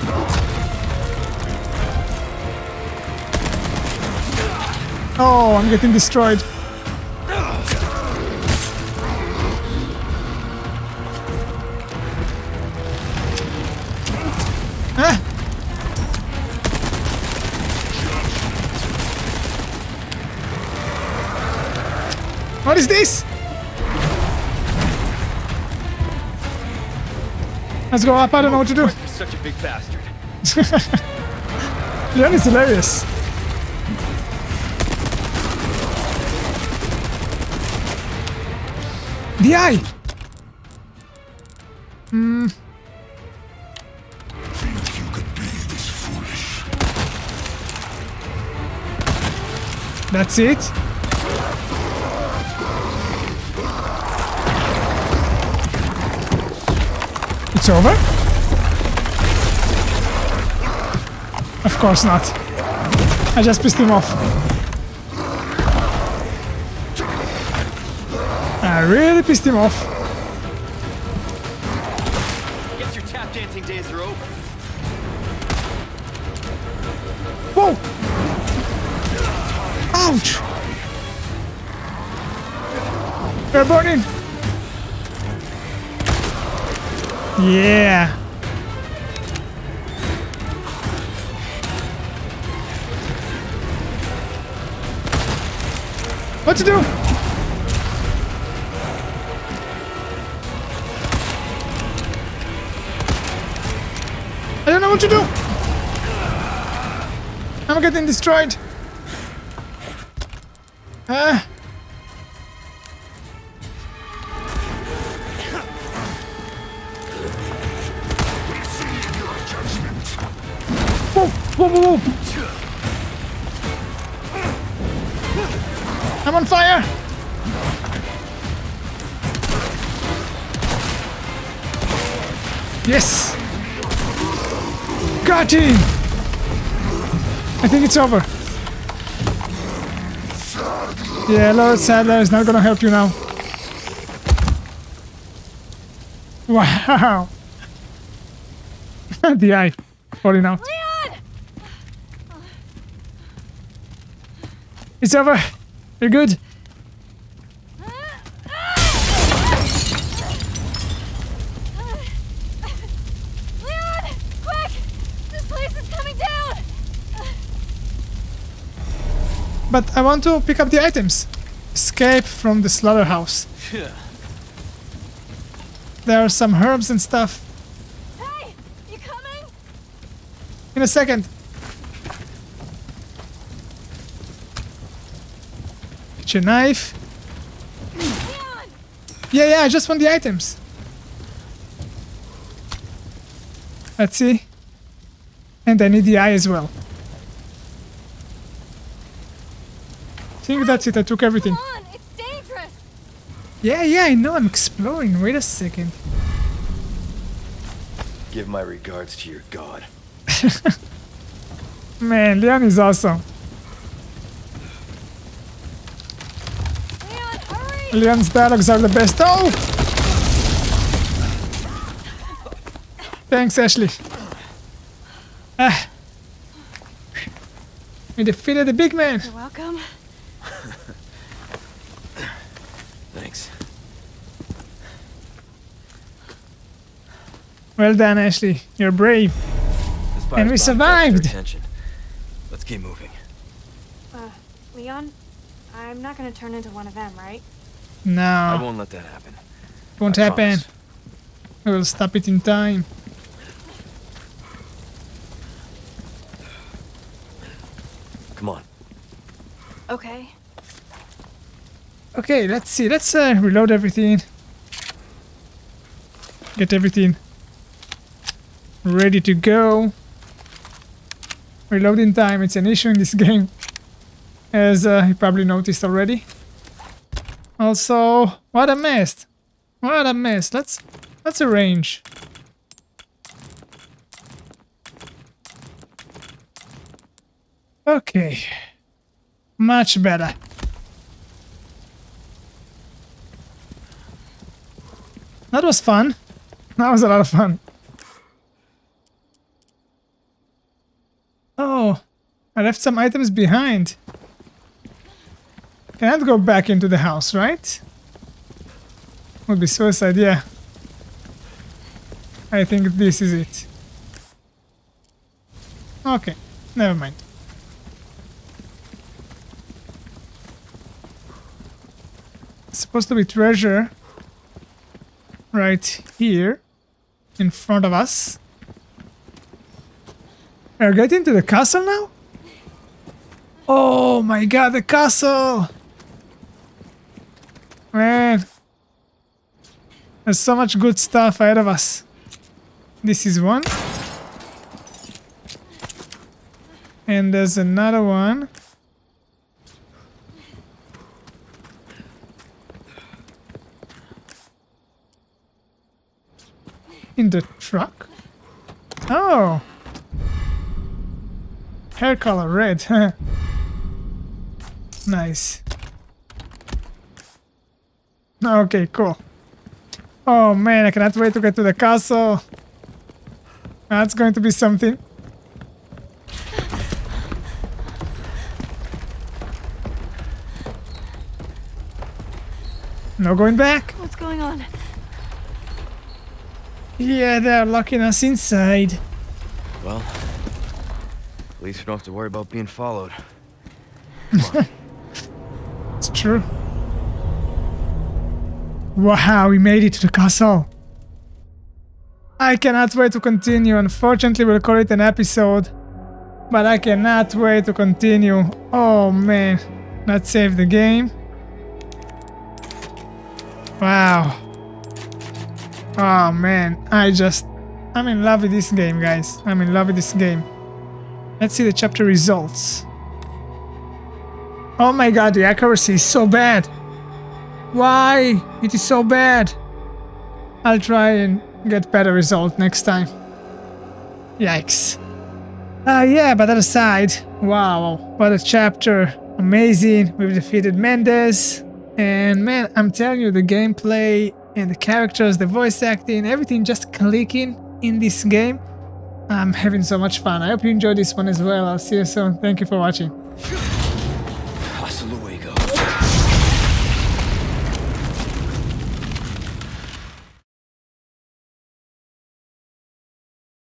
Oh, I'm getting destroyed. Ah. What is this? Let's go up. I don't know what to do. Such a big bastard. Leon is hilarious. The eye. Hmm. Think you could be this foolish? That's it. It's over? Of course not. I just pissed him off. I really pissed him off. Guess your tap dancing days are over. Whoa! Ouch! They're burning! Yeah! What to do? I don't know what to do! I'm getting destroyed! Ah! Whoa! Whoa, whoa, whoa! I'm on fire! Yes! Got him! I think it's over. Yeah, Lord Sadler is not gonna help you now. Wow! The eye falling out. Leon! It's over. You're good. Leon! Quick! This place is coming down! But I want to pick up the items. Escape from the slaughterhouse. There are some herbs and stuff. Hey! You coming? In a second. Get your knife. Leon! Yeah, yeah, I just want the items. Let's see. And I need the eye as well. I think that's it. I took everything. Come on! It's dangerous! Yeah, yeah, I know. I'm exploring. Wait a second. Give my regards to your god. Man, Leon is awesome. Leon's dialogues are the best. Oh! Thanks, Ashley. Ah. We defeated the big man. You're welcome. Thanks. Well done, Ashley. You're brave. This fire's And we bound to catch survived. their attention. Let's keep moving. Uh, Leon, I'm not gonna turn into one of them, right? No. I won't let that happen. Won't I happen. promise. We will stop it in time. Come on. Okay. Okay, let's see. Let's uh, reload everything. Get everything ready to go. Reloading time, it's an issue in this game, as uh, you probably noticed already. Also, what a mess. What a mess. Let's let's arrange. Okay. Much better. That was fun. That was a lot of fun. Oh, I left some items behind. Can't go back into the house, right? Would be suicide, yeah. I think this is it. Okay, never mind. It's supposed to be treasure right here in front of us. We're getting to the castle now? Oh my god, the castle! Man, there's so much good stuff ahead of us. This is one. And there's another one. In the truck? Oh! Hair color red. Nice. Okay, cool. Oh man, I cannot wait to get to the castle. That's going to be something. No going back. What's going on? Yeah, they're locking us inside. Well, at least we don't have to worry about being followed. It's true. Wow, we made it to the castle. I cannot wait to continue. Unfortunately, we'll call it an episode. But I cannot wait to continue. Oh man. Let's save the game. Wow. Oh man. I just... I'm in love with this game, guys. I'm in love with this game. Let's see the chapter results. Oh my god, the accuracy is so bad. Why? It is so bad. I'll try and get better result next time. Yikes. Uh, yeah, but that aside, wow, what a chapter. Amazing. We've defeated Mendes. And man, I'm telling you, the gameplay and the characters, the voice acting, everything just clicking in this game. I'm having so much fun. I hope you enjoyed this one as well. I'll see you soon. Thank you for watching. Hasta luego.